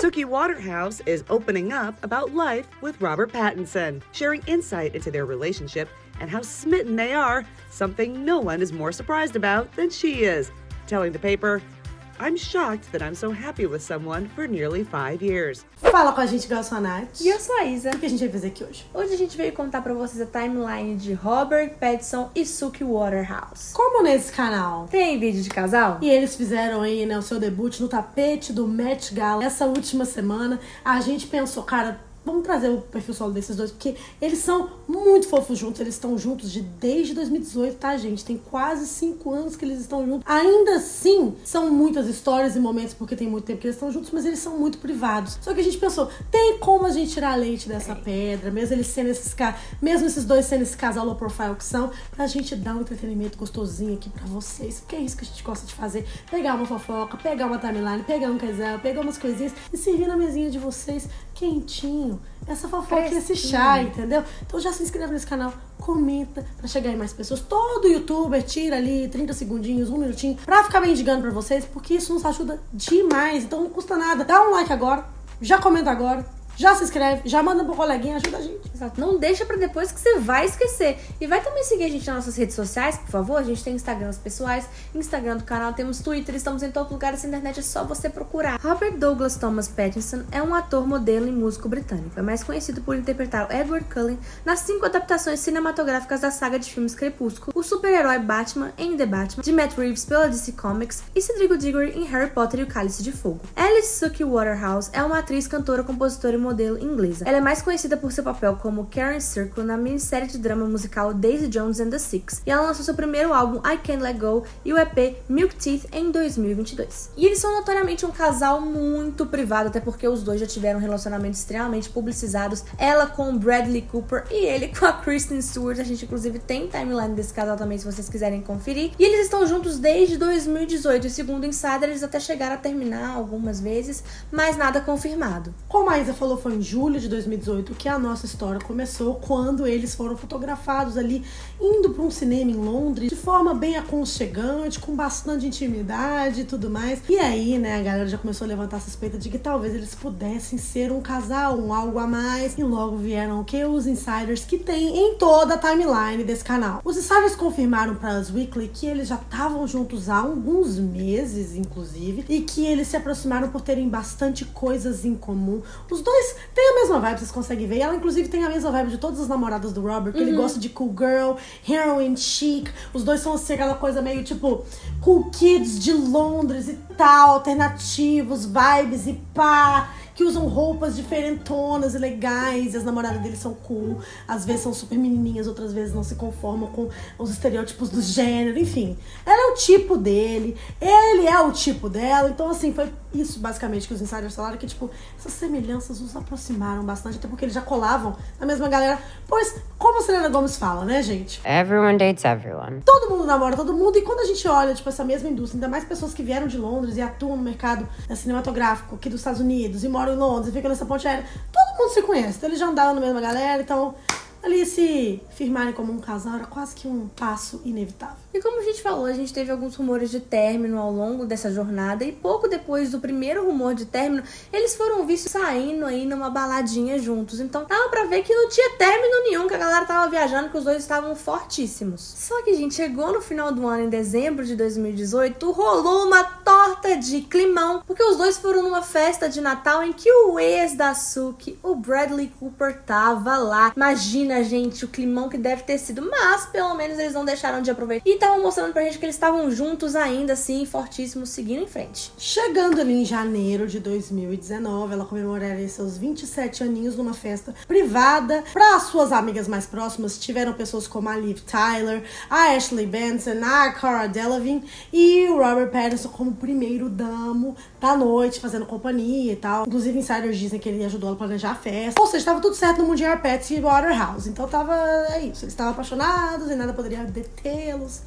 Suki Waterhouse is opening up about life with Robert Pattinson, sharing insight into their relationship and how smitten they are, something no one is more surprised about than she is, telling the paper, "I'm shocked that I'm so happy with someone for nearly 5 years." Fala com a gente, eu sou a Nath. E eu sou a Isa. O que a gente vai fazer aqui hoje? Hoje a gente veio contar pra vocês a timeline de Robert Pattinson e Suki Waterhouse. Como nesse canal tem vídeo de casal? E eles fizeram aí, né, o seu debut no tapete do Met Gala essa última semana, a gente pensou, cara, vamos trazer o perfil solo desses dois, porque eles são muito fofos juntos. Eles estão juntos desde 2018, tá, gente? Tem quase 5 anos que eles estão juntos. Ainda assim, são muitas histórias e momentos, porque tem muito tempo que eles estão juntos, mas eles são muito privados. Só que a gente pensou, tem como a gente tirar leite dessa pedra, mesmo eles sendo mesmo esses dois sendo esse casal low profile que são, pra gente dar um entretenimento gostosinho aqui pra vocês, porque é isso que a gente gosta de fazer. Pegar uma fofoca, pegar uma timeline, pegar um casal, pegar umas coisinhas e servir na mesinha de vocês quentinho. Essa fofoca e esse chá, entendeu? Então já se inscreve nesse canal, comenta pra chegar em mais pessoas. Todo youtuber tira ali 30 segundinhos, 1 minutinho pra ficar mendigando pra vocês, porque isso nos ajuda demais. Então não custa nada. Dá um like agora, já comenta agora, já se inscreve, já manda pro coleguinha, ajuda a gente. Exato. Não deixa pra depois que você vai esquecer. E vai também seguir a gente nas nossas redes sociais, por favor. A gente tem Instagrams pessoais, Instagram do canal, temos Twitter, estamos em todo lugar dessa internet, é só você procurar. Robert Douglas Thomas Pattinson é um ator, modelo e músico britânico. É mais conhecido por interpretar o Edward Cullen nas 5 adaptações cinematográficas da saga de filmes Crepúsculo, o super-herói Batman em The Batman, de Matt Reeves pela DC Comics e Cedric Diggory em Harry Potter e o Cálice de Fogo. Alice Suki Waterhouse é uma atriz, cantora, compositora e modelo inglesa. Ela é mais conhecida por seu papel como Karen Circle na minissérie de drama musical Daisy Jones and the Six, e ela lançou seu primeiro álbum I Can't Let Go e o EP Milk Teeth em 2022. E eles são notoriamente um casal muito privado, até porque os dois já tiveram relacionamentos extremamente publicizados, ela com Bradley Cooper e ele com a Kristen Stewart. A gente inclusive tem timeline desse casal também, se vocês quiserem conferir. E eles estão juntos desde 2018, e segundo o Insider, eles até chegaram a terminar algumas vezes, mas nada confirmado. Como a Isa falou, foi em julho de 2018 que a nossa história começou, quando eles foram fotografados ali indo para um cinema em Londres de forma bem aconchegante, com bastante intimidade e tudo mais. E aí, né, a galera já começou a levantar a suspeita de que talvez eles pudessem ser um casal, um algo a mais. E logo vieram o que? Os insiders que tem em toda a timeline desse canal. Os insiders confirmaram para Us Weekly que eles já estavam juntos há alguns meses, inclusive, e que eles se aproximaram por terem bastante coisas em comum. Os dois têm a mesma vibe, vocês conseguem ver. Ela, inclusive, tem a mesma vibe de todas as namoradas do Robert, que ele gosta de cool girl, heroin chic. Os dois são assim, aquela coisa meio tipo cool kids de Londres e tal, alternativos, vibes e pá, que usam roupas diferentonas e legais, e as namoradas deles são cool, às vezes são super menininhas, outras vezes não se conformam com os estereótipos do gênero, enfim. Ela é o tipo dele, ele é o tipo dela, então assim, foi isso basicamente que os insiders falaram, que tipo, essas semelhanças os aproximaram bastante, até porque eles já colavam na mesma galera, pois, como a Selena Gomez fala, né, gente? Everyone dates everyone. Todo mundo namora todo mundo, e quando a gente olha, tipo, essa mesma indústria, ainda mais pessoas que vieram de Londres e atuam no mercado cinematográfico aqui dos Estados Unidos, e moram em Londres, e ficam nessa ponte aérea, todo mundo se conhece, então eles já andaram na mesma galera, então ali se firmarem como um casal era quase que um passo inevitável. E como a gente falou, a gente teve alguns rumores de término ao longo dessa jornada, e pouco depois do primeiro rumor de término, eles foram vistos saindo aí numa baladinha juntos. Então dava pra ver que não tinha término nenhum, que a galera tava viajando, que os dois estavam fortíssimos. Só que, gente, chegou no final do ano, em dezembro de 2018, rolou uma torta de climão, porque os dois foram numa festa de Natal em que o ex da Suki, o Bradley Cooper, tava lá. Imagina, gente, o climão que deve ter sido, mas pelo menos eles não deixaram de aproveitar. E estavam mostrando pra gente que eles estavam juntos ainda, assim, fortíssimos, seguindo em frente. Chegando ali em janeiro de 2019, ela comemoraria seus 27 aninhos numa festa privada. Para suas amigas mais próximas, tiveram pessoas como a Liv Tyler, a Ashley Benson, a Cara Delevingne e o Robert Pattinson como primeiro damo da noite, fazendo companhia e tal. Inclusive, insiders dizem que ele ajudou ela a planejar a festa. Ou seja, tava tudo certo no mundinho Pattinson e Waterhouse. Então tava, é isso, eles estavam apaixonados e nada poderia detê-los.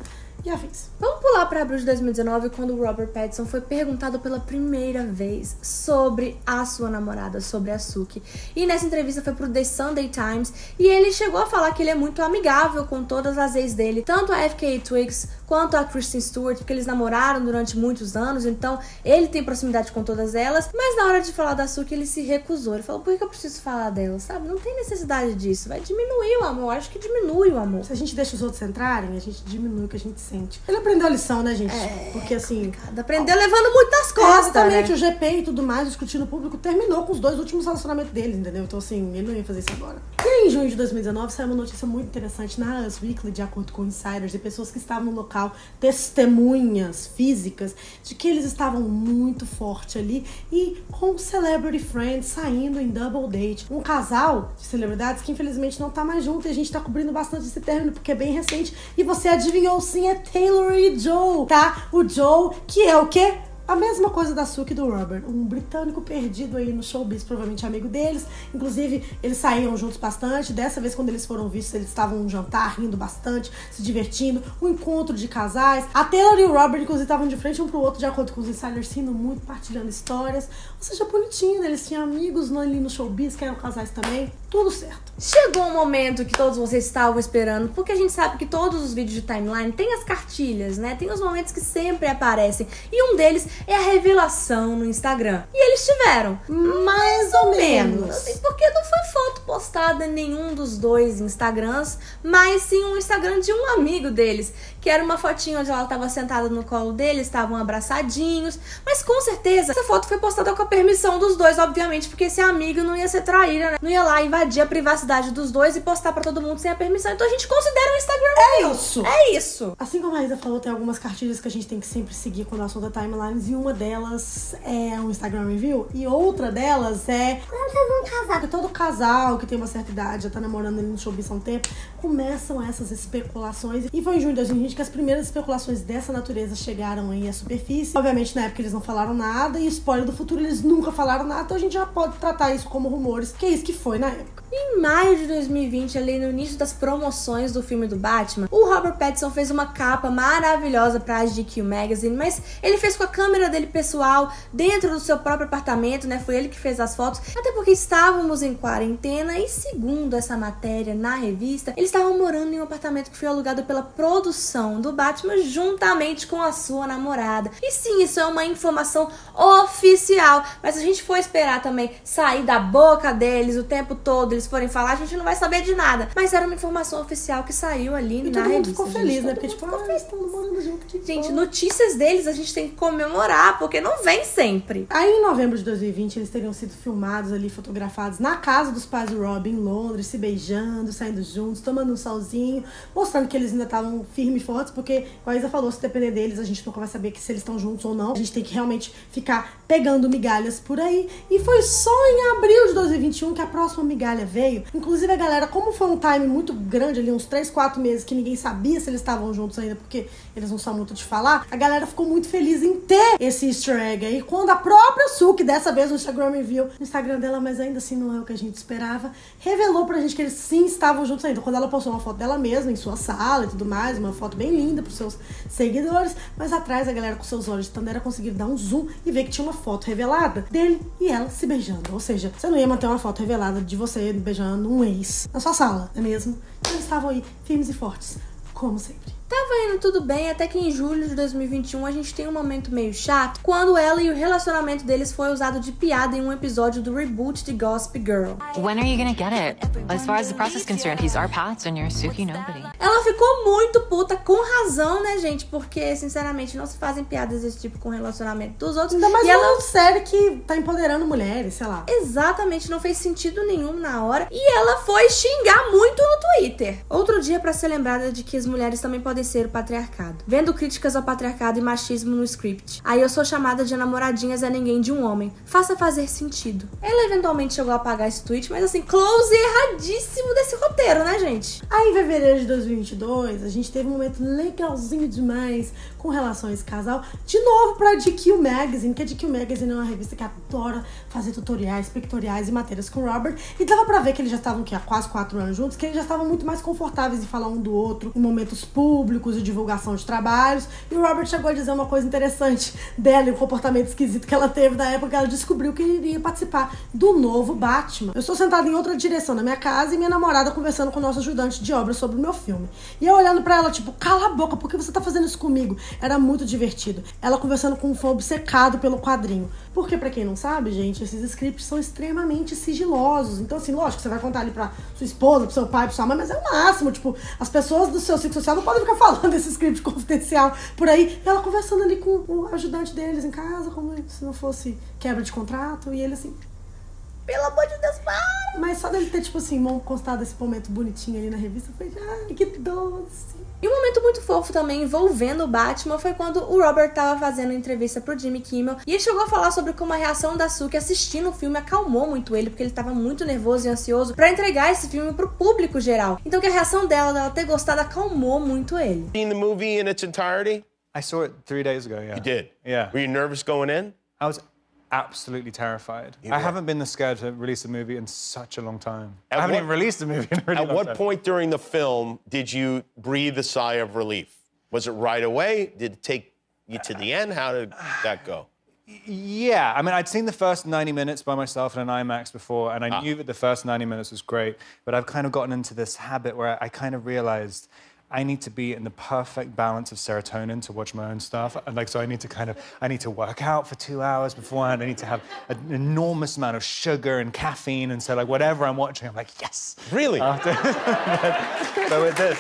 e afins. Vamos pular para abril de 2019, quando o Robert Pattinson foi perguntado pela primeira vez sobre a sua namorada, sobre a Sookie. E nessa entrevista foi pro The Sunday Times, e ele chegou a falar que ele é muito amigável com todas as ex dele, tanto a FKA Twigs quanto a Kristen Stewart, porque eles namoraram durante muitos anos, então ele tem proximidade com todas elas. Mas na hora de falar da Sookie, ele se recusou. Ele falou, por que eu preciso falar dela, sabe? Não tem necessidade disso, vai diminuir o amor. Eu acho que diminui o amor. Se a gente deixa os outros entrarem, a gente diminui o que a gente sente. Ele aprendeu a lição, né, gente? Porque assim... Aprendeu levando muito nas costas, exatamente, né? O GP e tudo mais, discutindo no público, terminou com os 2 últimos relacionamentos dele, entendeu? Então assim, ele não ia fazer isso agora. E aí, em junho de 2019, saiu uma notícia muito interessante na Us Weekly, de acordo com insiders e pessoas que estavam no local, testemunhas físicas, de que eles estavam muito forte ali e com celebrity friends saindo em double date. Um casal de celebridades que infelizmente não tá mais junto, e a gente tá cobrindo bastante esse término porque é bem recente. E você adivinhou sim, é Taylor e Joe, tá? O Joe, que é o quê? A mesma coisa da Sookie e do Robert, um britânico perdido aí no showbiz, provavelmente amigo deles. Inclusive, eles saíam juntos bastante. Dessa vez, quando eles foram vistos, eles estavam num jantar, rindo bastante, se divertindo. Um encontro de casais. A Taylor e o Robert, inclusive, estavam de frente um pro outro, de acordo com os insiders, rindo muito, partilhando histórias. Ou seja, bonitinho, né? Eles tinham amigos ali no showbiz, que eram casais também. Tudo certo. Chegou um momento que todos vocês estavam esperando, porque a gente sabe que todos os vídeos de timeline tem as cartilhas, né? Tem os momentos que sempre aparecem. E um deles é a revelação no Instagram. E eles tiveram. Mais ou menos. Porque não foi foto postada em nenhum dos 2 Instagrams, mas sim um Instagram de um amigo deles, que era uma fotinha onde ela estava sentada no colo dele, estavam abraçadinhos. Mas com certeza essa foto foi postada com a permissão dos 2, obviamente, porque esse amigo não ia ser traíra, né? Não ia lá invadir a privacidade dos 2 e postar pra todo mundo sem a permissão. Então a gente considera o Instagram isso. É isso. Assim como a Isa falou, tem algumas cartilhas que a gente tem que sempre seguir quando o assunto é timelines, e uma delas é um Instagram review, e outra delas é quando vocês vão casar. Porque todo casal que tem uma certa idade, já tá namorando ali no showbiz há um tempo, começam essas especulações. E foi em junho de 2020 que as primeiras especulações dessa natureza chegaram aí à superfície. Obviamente, na época eles não falaram nada, e spoiler do futuro, eles nunca falaram nada, então a gente já pode tratar isso como rumores, que é isso que foi na época. Em maio de 2020, ali no início das promoções do filme do Batman, o Robert Pattinson fez uma capa maravilhosa pra GQ Magazine, mas ele fez com a câmera dele pessoal, dentro do seu próprio apartamento, né? Foi ele que fez as fotos, até porque estávamos em quarentena e, segundo essa matéria na revista, eles estavam morando em um apartamento que foi alugado pela produção do Batman juntamente com a sua namorada. E sim, isso é uma informação oficial, mas se a gente for esperar também sair da boca deles o tempo todo, eles forem falar, a gente não vai saber de nada. Mas era uma informação oficial que saiu ali na revista. E todo mundo ficou feliz, né? Porque tipo, eles estão morando junto. Gente, notícias deles a gente tem que comemorar, porque não vem sempre. Aí em novembro de 2020, eles teriam sido filmados ali, fotografados na casa dos pais do Robin, em Londres, se beijando, saindo juntos, tomando um solzinho, mostrando que eles ainda estavam firmes e fortes, porque, como a Isa falou, se depender deles, a gente nunca vai saber se eles estão juntos ou não. A gente tem que realmente ficar pegando migalhas por aí. E foi só em abril de 2021 que a próxima migalha veio. Inclusive a galera, como foi um time muito grande ali, uns 3, 4 meses, que ninguém sabia se eles estavam juntos ainda, porque eles não são muito de falar, a galera ficou muito feliz em ter esse easter egg aí, quando a própria Sookie, dessa vez no Instagram Review, no Instagram dela, mas ainda assim não é o que a gente esperava, revelou pra gente que eles sim estavam juntos ainda. Quando ela postou uma foto dela mesma, em sua sala e tudo mais, uma foto bem linda pros seus seguidores, mas atrás a galera com seus olhos de Tandera conseguiram dar um zoom e ver que tinha uma foto revelada dele e ela se beijando. Ou seja, você não ia manter uma foto revelada de você beijando um ex na sua sala, não é mesmo? Então eles estavam aí, firmes e fortes, como sempre. Tava indo tudo bem, até que em julho de 2021 a gente tem um momento meio chato, quando ela e o relacionamento deles foi usado de piada em um episódio do reboot de Gossip Girl. When are you gonna get it? As far as the process is concerned, he's our Pats and you're Sookie nobody. Ela ficou muito puta, com razão, né, gente? Porque, sinceramente, não se fazem piadas desse tipo com o relacionamento dos outros. Ainda mais e uma série que tá empoderando mulheres, sei lá. Exatamente, não fez sentido nenhum na hora. E ela foi xingar muito no Twitter. Outro dia pra ser lembrada de que as mulheres também podem ser o patriarcado. Vendo críticas ao patriarcado e machismo no script. Aí eu sou chamada de namoradinhas a ninguém de um homem. Faça fazer sentido. Ela eventualmente chegou a apagar esse tweet, mas assim, close erradíssimo desse roteiro, né, gente? Aí em fevereiro de 2022, a gente teve um momento legalzinho demais com relação a esse casal. De novo pra GQ Magazine, que a GQ Magazine é uma revista que adora fazer tutoriais, pictoriais e matérias com o Robert. E dava pra ver que eles já estavam há quase 4 anos juntos, que eles já estavam muito mais confortáveis em falar um do outro em momentos públicos, públicos e divulgação de trabalhos. E o Robert chegou a dizer uma coisa interessante dela e o comportamento esquisito que ela teve na época que ela descobriu que iria participar do novo Batman. Eu estou sentada em outra direção na minha casa e minha namorada conversando com o nosso ajudante de obra sobre o meu filme. E eu olhando pra ela, tipo, cala a boca, por que você tá fazendo isso comigo? Era muito divertido. Ela conversando com um fã obcecado pelo quadrinho. Porque, pra quem não sabe, gente, esses scripts são extremamente sigilosos. Então, assim, lógico, você vai contar ali pra sua esposa, pro seu pai, pra sua mãe, mas é o máximo. Tipo, as pessoas do seu ciclo social não podem ficar falando desse script confidencial por aí. E ela conversando ali com o ajudante deles em casa, como se não fosse quebra de contrato. E ele assim, pelo amor de Deus, para! Mas só dele ter, tipo assim, constado esse momento bonitinho ali na revista, eu falei, ai, que doce. E um momento muito fofo também envolvendo o Batman foi quando o Robert tava fazendo entrevista pro Jimmy Kimmel e ele chegou a falar sobre como a reação da Sookie assistindo o filme acalmou muito ele, porque ele tava muito nervoso e ansioso pra entregar esse filme pro público geral. Então que a reação dela ter gostado, acalmou muito ele. Seen the movie in its entirety? I saw it 3 days ago, yeah. You did? Yeah. Were you nervous going in? I was absolutely terrified. I haven't been this scared to release a movie in such a long time. I haven't even released a movie in a really long time. At what point during the film did you breathe a sigh of relief? Was it right away? Did it take you to the end? How did that go? Yeah, I mean, I'd seen the first 90 minutes by myself in an IMAX before, and I knew that the first 90 minutes was great, but I've kind of gotten into this habit where I kind of realized I need to be in the perfect balance of serotonin to watch my own stuff. And like, so I need to work out for 2 hours beforehand. I need to have an enormous amount of sugar and caffeine. And so like, whatever I'm watching, I'm like, yes. Really? So with this,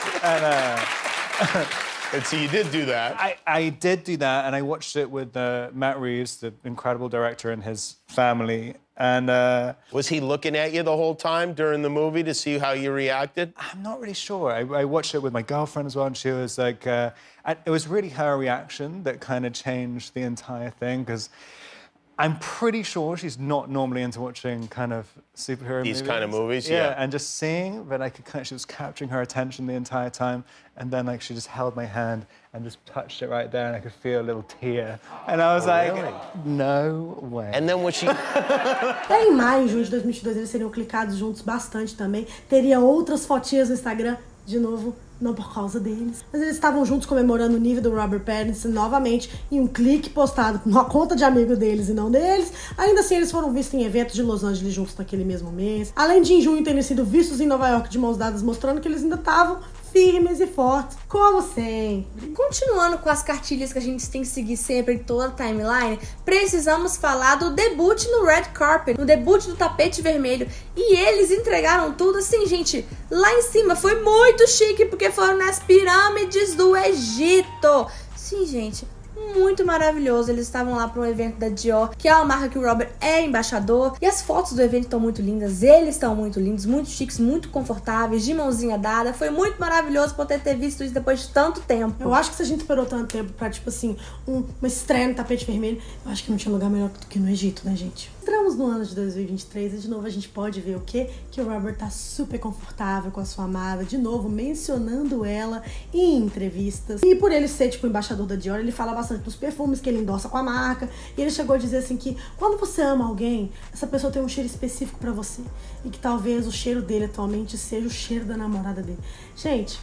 and so you did do that. I did do that, and I watched it with Matt Reeves, the incredible director, and his family. And was he looking at you the whole time during the movie to see how you reacted? I'm not really sure. I watched it with my girlfriend as well, and she was like, it was really her reaction that kind of changed the entire thing, because I'm pretty sure she's not normally into watching kind of superhero movies. These kind of movies, yeah. And just seeing, but she was capturing her attention the entire time. And then like she just held my hand and just touched it right there, and I could feel a little tear. And I was like, really? No way. And then when she... Em maio e junho de 2022 eles seriam clicados juntos bastante também. Teria outras fotinhas no Instagram, de novo, não por causa deles. Mas eles estavam juntos comemorando o nível do Robert Pattinson novamente em um clique postado numa conta de amigo deles e não deles. Ainda assim, eles foram vistos em eventos de Los Angeles juntos naquele mesmo mês. Além de em junho terem sido vistos em Nova York de mãos dadas, mostrando que eles ainda estavam firmes e fortes, como sempre. Continuando com as cartilhas que a gente tem que seguir sempre em toda a timeline, precisamos falar do debut no Red Carpet, no debut do tapete vermelho. E eles entregaram tudo assim, gente, lá em cima. Foi muito chique, porque foram nas pirâmides do Egito. Sim, gente, muito maravilhoso. Eles estavam lá para um evento da Dior, que é uma marca que o Robert é embaixador. E as fotos do evento estão muito lindas, eles estão muito lindos, muito chiques, muito confortáveis, de mãozinha dada. Foi muito maravilhoso poder ter visto isso depois de tanto tempo. Eu acho que se a gente esperou tanto tempo pra, tipo assim, uma estreia no tapete vermelho, eu acho que não tinha lugar melhor do que no Egito, né, gente? Entramos no ano de 2023 e de novo a gente pode ver o quê? Que o Robert tá super confortável com a sua amada, de novo mencionando ela em entrevistas. E por ele ser, tipo, embaixador da Dior, ele fala bastante dos perfumes que ele endossa com a marca. E ele chegou a dizer assim que quando você ama alguém, essa pessoa tem um cheiro específico pra você. E que talvez o cheiro dele atualmente seja o cheiro da namorada dele. Gente...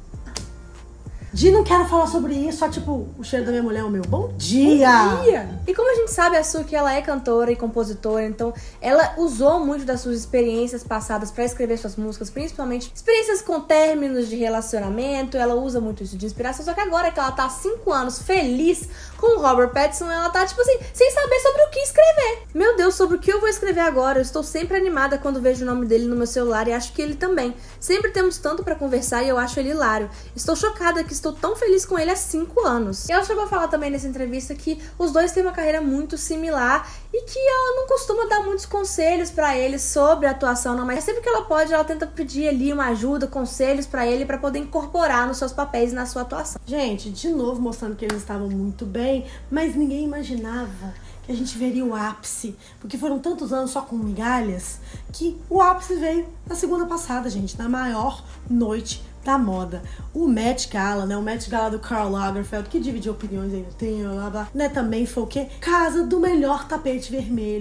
não quero falar sobre isso, só tipo, o cheiro da minha mulher é o meu. Bom dia! Bom dia! E como a gente sabe, a Sookie, ela é cantora e compositora, então ela usou muito das suas experiências passadas pra escrever suas músicas, principalmente experiências com términos de relacionamento. Ela usa muito isso de inspiração, só que agora que ela tá há 5 anos feliz com o Robert Pattinson, ela tá, tipo assim, sem saber sobre o que escrever. Meu Deus, sobre o que eu vou escrever agora? Eu estou sempre animada quando vejo o nome dele no meu celular e acho que ele também. Sempre temos tanto pra conversar e eu acho ele hilário. Estou chocada que estou tão feliz com ele há 5 anos. E ela chegou a falar também nessa entrevista que os dois têm uma carreira muito similar e que ela não costuma dar muitos conselhos pra ele sobre a atuação, não, mas sempre que ela pode, ela tenta pedir ali uma ajuda, conselhos pra ele, pra poder incorporar nos seus papéis e na sua atuação. Gente, de novo mostrando que eles estavam muito bem, mas ninguém imaginava que a gente veria o ápice, porque foram tantos anos só com migalhas, que o ápice veio na segunda passada, gente, na maior noite da moda. O Met Gala, né? O Met Gala do Karl Lagerfeld, que dividiu opiniões aí no tempo, blá blá, né? Também foi o quê? Casa do melhor tapete vermelho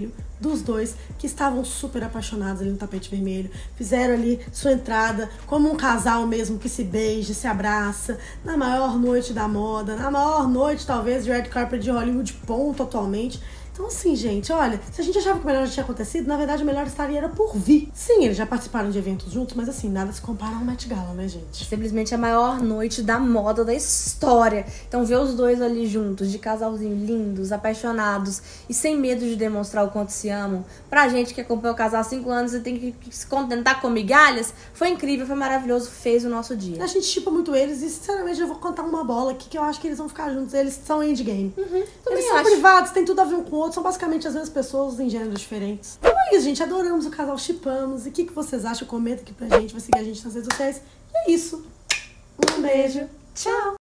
dos dois, que estavam super apaixonados ali no tapete vermelho. Fizeram ali sua entrada como um casal mesmo, que se beija, se abraça, na maior noite da moda, na maior noite, talvez, de red carpet de Hollywood, ponto, atualmente. Então, assim, gente, olha, se a gente achava que o melhor já tinha acontecido, na verdade o melhor estaria era por vir. Sim, eles já participaram de eventos juntos, mas assim, nada se compara ao Met Gala, né, gente? Simplesmente a maior noite da moda da história. Então, ver os dois ali juntos, de casalzinho, lindos, apaixonados e sem medo de demonstrar o quanto se amam, pra gente que acompanhou o casal há 5 anos e tem que se contentar com migalhas, foi incrível, foi maravilhoso, fez o nosso dia. A gente chipa muito eles e, sinceramente, eu vou contar uma bola aqui que eu acho que eles vão ficar juntos. Eles são endgame. Eles são privados, tem tudo a ver um com o outro, são basicamente as mesmas pessoas em gêneros diferentes. Então é isso, gente. Adoramos o casal, chipamos. E o que vocês acham? Comenta aqui pra gente, vai seguir a gente nas redes sociais. E é isso. Um beijo. Tchau!